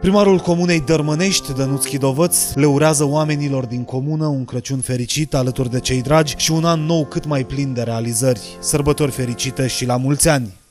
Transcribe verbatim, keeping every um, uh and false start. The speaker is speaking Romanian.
Primarul comunei Dărmănești, Dănuț Chidovăț, le urează oamenilor din comună un Crăciun fericit alături de cei dragi și un an nou cât mai plin de realizări. Sărbători fericite și la mulți ani!